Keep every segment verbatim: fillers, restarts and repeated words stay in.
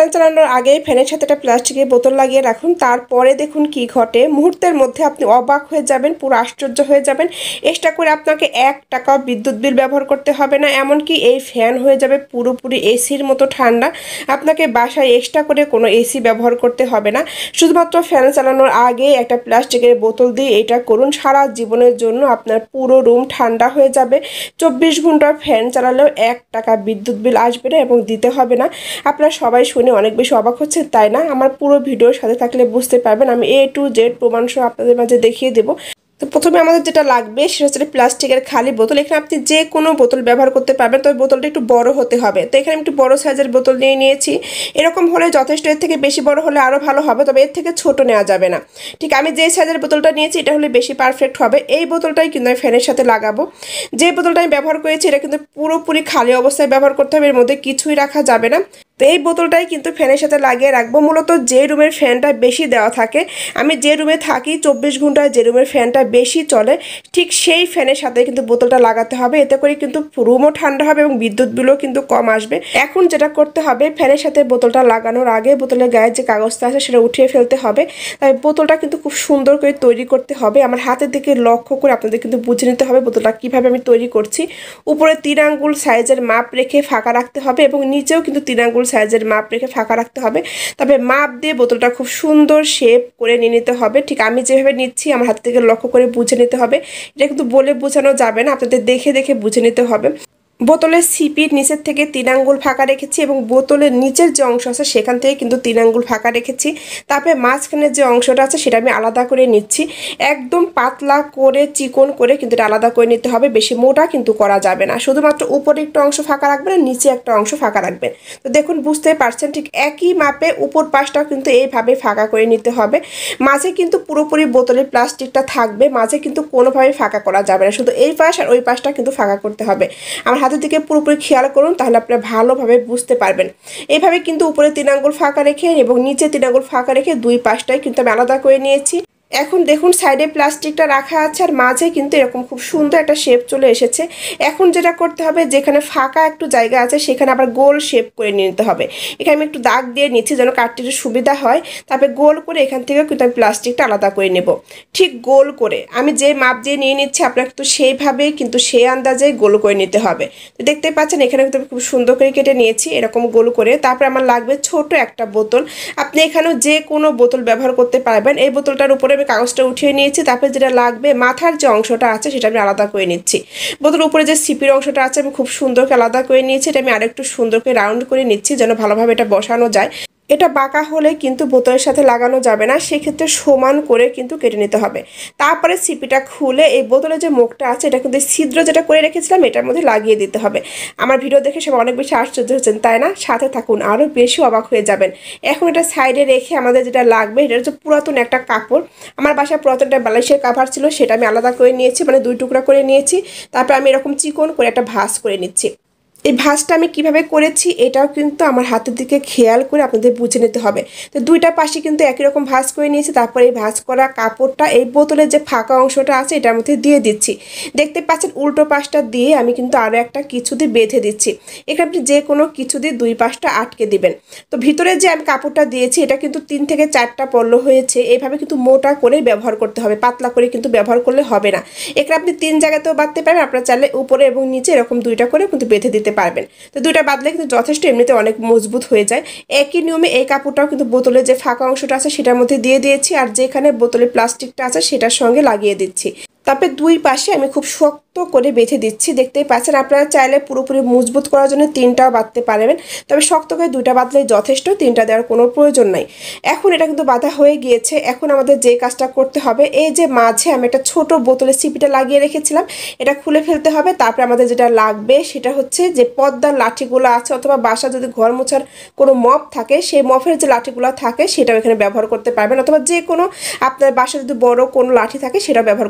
Fan চালানোর আগে ফ্যানের সাথে একটা প্লাস্টিকের বোতল লাগিয়ে রাখুন। তারপরে দেখুন কি ঘটে, মুহূর্তের মধ্যে আপনি অবাক হয়ে যাবেন, পুরো আশ্চর্য হয়ে যাবেন। এক্সট্রা করে আপনাকে এক টাকাও বিদ্যুৎ বিল ব্যবহার করতে হবে না। এমনকি এই ফ্যান হয়ে যাবে পুরোপুরি এসির মতো ঠান্ডা। আপনাকে বাসায় এক্সট্রা করে কোনো এসি ব্যবহার করতে হবে না। শুধুমাত্র ফ্যান চালানোর আগে একটা প্লাস্টিকের বোতল দিয়ে এটা করুন, সারা জীবনের জন্য আপনার পুরো রুম ঠান্ডা হয়ে যাবে। চব্বিশ ঘন্টা ফ্যান চালালেও এক টাকা বিদ্যুৎ বিল আসবে না এবং দিতে হবে না। আপনারা সবাই শুনে অনেক বেশি অবাক হচ্ছে, তাই না? আমার পুরো ভিডিওর সাথে থাকলে বুঝতে পারবেন। আমি এ টু জেড প্রমাণ সহ আপনাদের মাঝে দেখিয়ে দেবো। তো প্রথমে আমাদের যেটা লাগবে সেটা হচ্ছে প্লাস্টিকের খালি বোতল। এখানে আপনি যে কোনো বোতল ব্যবহার করতে পারবেন, তবে বোতলটা একটু বড় হতে হবে। তো এখানে একটু বড় সাইজের বোতল নিয়ে নিয়েছি। এরকম হলে যথেষ্ট, এর থেকে বেশি বড় হলে আরও ভালো হবে, তবে এর থেকে ছোট নেওয়া যাবে না। ঠিক আমি যে সাইজের বোতলটা নিয়েছি এটা হলে বেশি পারফেক্ট হবে। এই বোতলটাই কিন্তু আমি ফ্যানের সাথে লাগাবো। যে বোতলটা আমি ব্যবহার করেছি এটা কিন্তু পুরোপুরি খালি অবস্থায় ব্যবহার করতে হবে, এর মধ্যে কিছুই রাখা যাবে না। তো এই বোতলটাই কিন্তু ফ্যানের সাথে লাগিয়ে রাখবো। মূলত যে রুমের ফ্যানটা বেশি দেওয়া থাকে, আমি যে রুমে থাকি চব্বিশ ঘন্টায় যে রুমের ফ্যানটা বেশি চলে, ঠিক সেই ফ্যানের সাথে কিন্তু বোতলটা লাগাতে হবে। এতে করে কিন্তু রুমও ঠান্ডা হবে এবং বিদ্যুৎ বিলও কিন্তু কম আসবে। এখন যেটা করতে হবে, ফ্যানের সাথে বোতলটা লাগানোর আগে বোতলের গায়ে যে কাগজটা আছে সেটা উঠিয়ে ফেলতে হবে। তাই বোতলটা কিন্তু খুব সুন্দর করে তৈরি করতে হবে। আমার হাতের দিকে লক্ষ্য করে আপনাদের কিন্তু বুঝে নিতে হবে বোতলটা কীভাবে আমি তৈরি করছি। উপরে তিন আঙ্গুল সাইজের মাপ রেখে ফাঁকা রাখতে হবে এবং নিচেও কিন্তু তিন আঙ্গুল সাইজের মাপ রেখে ফাঁকা রাখতে হবে। তবে মাপ দিয়ে বোতলটা খুব সুন্দর শেপ করে নিয়ে নিতে হবে। ঠিক আমি যেভাবে নিচ্ছি আমার হাত থেকে লক্ষ্য করে বুঝে নিতে হবে। এটা কিন্তু বলে বোঝানো যাবে না, আপনাদের দেখে দেখে বুঝে নিতে হবে। বোতলের সিপির নিচের থেকে তিন আঙ্গুল ফাঁকা রেখেছি এবং বোতলের নিচের যে অংশ আছে সেখান থেকে কিন্তু তিন আঙ্গুল ফাঁকা রেখেছি। তারপরে মাঝখানের যে অংশটা আছে সেটা আমি আলাদা করে নিচ্ছি। একদম পাতলা করে চিকন করে কিন্তু এটা আলাদা করে নিতে হবে, বেশি মোটা কিন্তু করা যাবে না। শুধুমাত্র উপরে একটা অংশ ফাঁকা রাখবেন আর নিচে একটা অংশ ফাঁকা রাখবেন। তো দেখুন বুঝতেই পারছেন, ঠিক একই মাপে উপর পাশটাও কিন্তু এইভাবে ফাঁকা করে নিতে হবে। মাঝে কিন্তু পুরোপুরি বোতলের প্লাস্টিকটা থাকবে, মাঝে কিন্তু কোনোভাবেই ফাঁকা করা যাবে না, শুধু এই পাশ আর ওই পাশটা কিন্তু ফাঁকা করতে হবে। আমার হাতের দিকে পুরোপুরি খেয়াল করুন, তাহলে আপনারা ভালোভাবে বুঝতে পারবেন। এইভাবে কিন্তু উপরে তিন আঙ্গুল ফাঁকা রেখে এবং নিচে তিন আঙ্গুল ফাঁকা রেখে দুই পাশটাই কিন্তু আমি আলাদা করে নিয়েছি। এখন দেখুন সাইডে প্লাস্টিকটা রাখা আছে আর মাঝে কিন্তু এরকম খুব সুন্দর একটা শেপ চলে এসেছে। এখন যেটা করতে হবে, যেখানে ফাঁকা একটু জায়গা আছে সেখানে আবার গোল শেপ করে নিয়ে নিতে হবে। এখানে আমি একটু দাগ দিয়ে নিচ্ছি যেন কাটতে সুবিধা হয়। তারপরে গোল করে এখান থেকেও কিন্তু আমি প্লাস্টিকটা আলাদা করে নেব। ঠিক গোল করে আমি যে মাপ দিয়ে নিয়ে নিচ্ছি আপনার কিন্তু সেইভাবেই কিন্তু সেই আন্দাজেই গোল করে নিতে হবে। তো দেখতে পাচ্ছেন এখানে কিন্তু খুব সুন্দর করে কেটে নিয়েছি এরকম গোল করে। তারপরে আমার লাগবে ছোট একটা বোতল। আপনি এখানেও যে কোনো বোতল ব্যবহার করতে পারবেন। এই বোতলটার উপরে কাগজটা উঠিয়ে নিয়েছি। তারপরে যেটা লাগবে, মাথার যে অংশটা আছে সেটা আমি আলাদা করে নিচ্ছি। বোতলের উপরে যে সিপির অংশটা আছে আমি খুব সুন্দর করে আলাদা করে নিয়েছি। এটা আমি আরেকটু সুন্দর করে রাউন্ড করে নিচ্ছি যেন ভালোভাবে এটা বসানো যায়। এটা বাঁকা হলে কিন্তু বোতলের সাথে লাগানো যাবে না, সেক্ষেত্রে সমান করে কিন্তু কেটে নিতে হবে। তারপরে সিপিটা খুলে এই বোতলের যে মুখটা আছে এটা কিন্তু ছিদ্র যেটা করে রেখেছিলাম এটার মধ্যে লাগিয়ে দিতে হবে। আমার ভিডিও দেখে সব অনেক বেশি আশ্চর্য হচ্ছেন, তাই না? সাথে থাকুন, আরও বেশি অবাক হয়ে যাবেন। এখন এটা সাইডে রেখে আমাদের যেটা লাগবে, এটা হচ্ছে পুরাতন একটা কাপড়। আমার বাসায় পুরাতন একটা বালিশের কাভার ছিল, সেটা আমি আলাদা করে নিয়েছি, মানে দুই টুকরা করে নিয়েছি। তারপর আমি এরকম চিকন করে একটা ভাঁজ করে নিচ্ছি। এই ভাঁজটা আমি কিভাবে করেছি এটাও কিন্তু আমার হাতের দিকে খেয়াল করে আপনাদের বুঝে নিতে হবে। তো দুইটা পাশে কিন্তু একই রকম ভাঁজ করে নিয়েছি। তারপরে এই ভাঁজ করা কাপড়টা এই বোতলের যে ফাঁকা অংশটা আছে এটার মধ্যে দিয়ে দিচ্ছি। দেখতে পাচ্ছেন উল্টো পাশটা দিয়ে আমি কিন্তু আরও একটা কিছু দিয়ে বেঁধে দিচ্ছি। এখানে আপনি যে কোনো কিছু দিয়ে দুই পাশটা আটকে দিবেন। তো ভিতরে যে আমি কাপড়টা দিয়েছি এটা কিন্তু তিন থেকে চারটা পল্ল হয়েছে। এইভাবে কিন্তু মোটা করে ব্যবহার করতে হবে, পাতলা করে কিন্তু ব্যবহার করলে হবে না। এখানে আপনি তিন জায়গাতেও বাঁধতে পারেন, আপনারা চাইলে উপরে এবং নিচে এরকম দুইটা করে কিন্তু বেঁধে দিতে পারবেন। তো দুইটা বাঁধলে কিন্তু যথেষ্ট এমনিতে অনেক মজবুত হয়ে যায়। একই নিয়মে এই কাপড়টাও কিন্তু বোতলের যে ফাঁকা অংশটা আছে সেটার মধ্যে দিয়ে দিয়েছি আর যেখানে বোতলের প্লাস্টিকটা আছে সেটার সঙ্গে লাগিয়ে দিচ্ছি। তারপরে দুই পাশে আমি খুব শক্ত করে বেঁধে দিচ্ছি। দেখতেই পাচ্ছেন, আপনারা চাইলে পুরোপুরি মজবুত করার জন্য তিনটাও বাঁধতে পারবেন, তবে শক্ত করে দুইটা বাঁধলেই যথেষ্ট, তিনটা দেওয়ার কোনো প্রয়োজন নাই। এখন এটা কিন্তু বাঁধা হয়ে গিয়েছে। এখন আমাদের যে কাজটা করতে হবে, এই যে মাঝে আমি একটা ছোট বোতলের সিপিটা লাগিয়ে রেখেছিলাম এটা খুলে ফেলতে হবে। তারপরে আমাদের যেটা লাগবে সেটা হচ্ছে যে পদ্মার লাঠিগুলো আছে, অথবা বাসা যদি ঘর মোছার কোনো মপ থাকে সেই মপের যে লাঠিগুলো থাকে সেটাও এখানে ব্যবহার করতে পারবেন, অথবা যে কোনো আপনার বাসা যদি বড় কোনো লাঠি থাকে সেটাও ব্যবহার করতে পারবেন।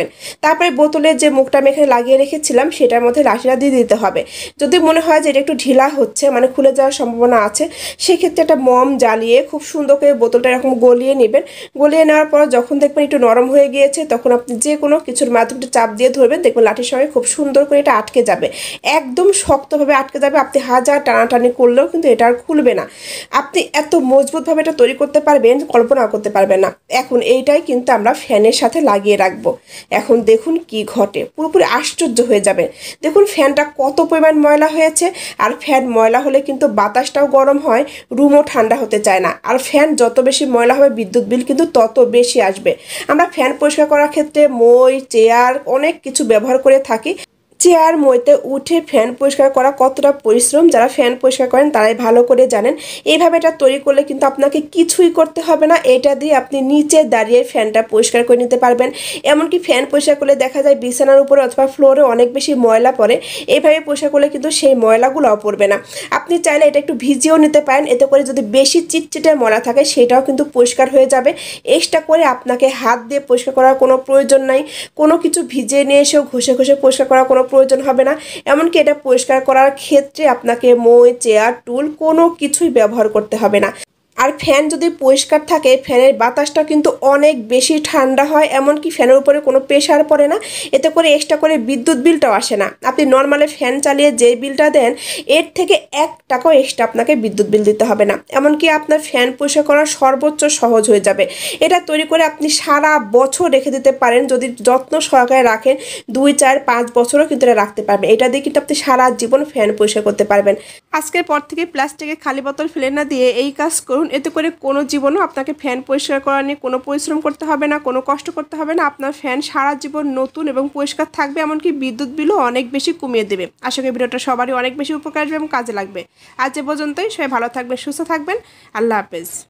যাবেন। তারপরে বোতলের যে মুখটা আমি এখানে লাগিয়ে রেখেছিলাম সেটার মধ্যে লাঠিটা দিয়ে দিতে হবে। যদি মনে হয় যে এটা একটু ঢিলা হচ্ছে, মানে খুলে যাওয়ার সম্ভাবনা আছে, সেক্ষেত্রে একটা মম জ্বালিয়ে খুব সুন্দর করে বোতলটা এরকম গলিয়ে নেবেন। গলিয়ে নেওয়ার পর যখন দেখবেন একটু নরম হয়ে গিয়েছে তখন আপনি যে কোনো কিছুর মাধ্যমে চাপ দিয়ে ধরবেন, দেখবেন লাঠির সঙ্গে খুব সুন্দর করে এটা আটকে যাবে, একদম শক্তভাবে আটকে যাবে। আপনি হাজার টানাটানি করলেও কিন্তু এটা আর খুলবে না। আপনি এত মজবুতভাবে এটা তৈরি করতে পারবেন, কল্পনা করতে পারবেন না। এখন এইটাই কিন্তু আমরা ফ্যানের সাথে লাগিয়ে রাখবো। এখন দেখুন কি ঘটে, পুরোপুরি আশ্চর্য হয়ে যাবে। দেখুন ফ্যানটা কত পরিমাণ ময়লা হয়েছে। আর ফ্যান ময়লা হলে কিন্তু বাতাসটাও গরম হয়, রুমও ঠান্ডা হতে চায় না। আর ফ্যান যত বেশি ময়লা হবে বিদ্যুৎ বিল কিন্তু তত বেশি আসবে। আমরা ফ্যান পরিষ্কার করার ক্ষেত্রে মই, চেয়ার অনেক কিছু ব্যবহার করে থাকি। চেয়ার মইতে উঠে ফ্যান পরিষ্কার করা কতটা পরিশ্রম, যারা ফ্যান পরিষ্কার করেন তারাই ভালো করে জানেন। এইভাবে এটা তৈরি করলে কিন্তু আপনাকে কিছুই করতে হবে না, এটা দিয়ে আপনি নিচে দাঁড়িয়ে ফ্যানটা পরিষ্কার করে নিতে পারবেন। এমনকি ফ্যান পরিষ্কার করলে দেখা যায় বিছানার উপরে অথবা ফ্লোরে অনেক বেশি ময়লা পড়ে, এইভাবে পরিষ্কার করলে কিন্তু সেই ময়লাগুলোও পড়বে না। আপনি চাইলে এটা একটু ভিজিয়েও নিতে পারেন, এতে করে যদি বেশি চিটচিটে ময়লা থাকে সেটাও কিন্তু পরিষ্কার হয়ে যাবে। এক্সট্রা করে আপনাকে হাত দিয়ে পরিষ্কার করার কোনো প্রয়োজন নাই, কোনো কিছু ভিজিয়ে নিয়ে এসেও ঘষে ঘষে পরিষ্কার করার কোনো প্রয়োজন হবে না। এমনকি এটা পরিষ্কার করার ক্ষেত্রে আপনাকে মই, চেয়ার, টুল কোনো কিছুই ব্যবহার করতে হবে না। আর ফ্যান যদি পরিষ্কার থাকে ফ্যানের বাতাসটা কিন্তু অনেক বেশি ঠান্ডা হয়, এমনকি ফ্যানের উপরে কোনো প্রেশার পড়ে না, এতে করে এক্সট্রা করে বিদ্যুৎ বিলটাও আসে না। আপনি নর্মালি ফ্যান চালিয়ে যে বিলটা দেন এর থেকে এক টাকাও এক্সট্রা আপনাকে বিদ্যুৎ বিল দিতে হবে না। এমনকি আপনার ফ্যান পরিষ্কার করা সর্বোচ্চ সহজ হয়ে যাবে। এটা তৈরি করে আপনি সারা বছর রেখে দিতে পারেন, যদি যত্ন সহকারে রাখেন দুই চার পাঁচ বছরও কিন্তু এটা রাখতে পারবেন। এটা দিয়ে কিন্তু আপনি সারা জীবন ফ্যান পরিষ্কার করতে পারবেন। আজকের পর থেকে প্লাস্টিকের খালি বোতল ফেলে না দিয়ে এই কাজ করুন, এতে করে কোনো জীবনও আপনাকে ফ্যান পরিষ্কার করা নিয়ে কোনো পরিশ্রম করতে হবে না, কোনো কষ্ট করতে হবে না। আপনার ফ্যান সারা জীবন নতুন এবং পরিষ্কার থাকবে, এমনকি বিদ্যুৎ বিলও অনেক বেশি কমিয়ে দেবে। আশা করি ভিডিওটা সবারই অনেক বেশি উপকার আসবে এবং কাজে লাগবে। আজ এ পর্যন্তই, সবাই ভালো থাকবেন, সুস্থ থাকবেন। আল্লাহ হাফেজ।